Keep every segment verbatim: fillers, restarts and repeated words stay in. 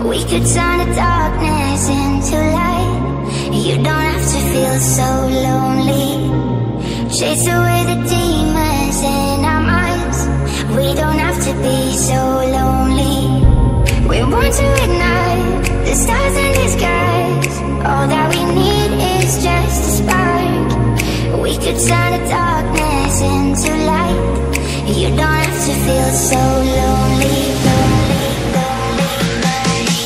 We could turn the darkness into light. You don't have to feel so lonely. Chase away the demons in our minds. We don't have to be so lonely. We're born to ignite the stars in the skies. All that we need is just a spark. We could turn the darkness into light. You don't have to feel so lonely, lonely, lonely, lonely.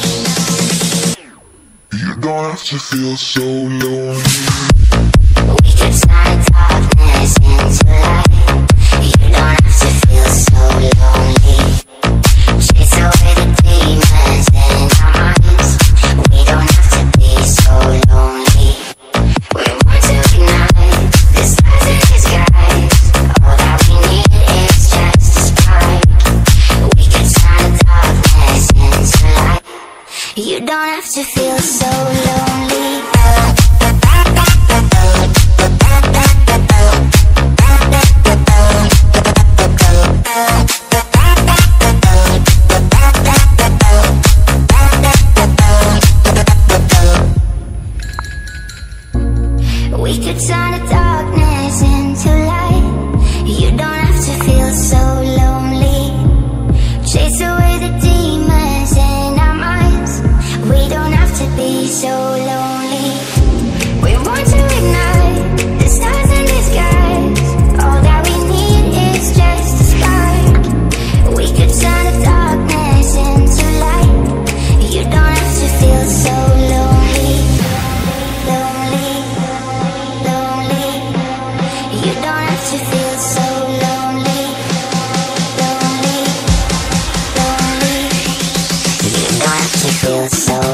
You don't have to feel so lonely. We could turn the darkness into light. You don't have to feel so lonely. Chase away the demons in our minds. We don't have to be so lonely. We're born to ignite the stars in the skies. All that we need is just a spark. We can turn the darkness into light. You don't have to feel so lonely. We could turn the darkness into light. You don't have to feel so lonely. Chase away the demons in our minds. We don't have to be so lonely. We're born to ignite the stars in the skies. All that we need is just a spark. We could turn the darkness into light. You don't have to feel so lonely, lonely, lonely. You don't have to feel so lonely, lonely, lonely. You don't have to feel so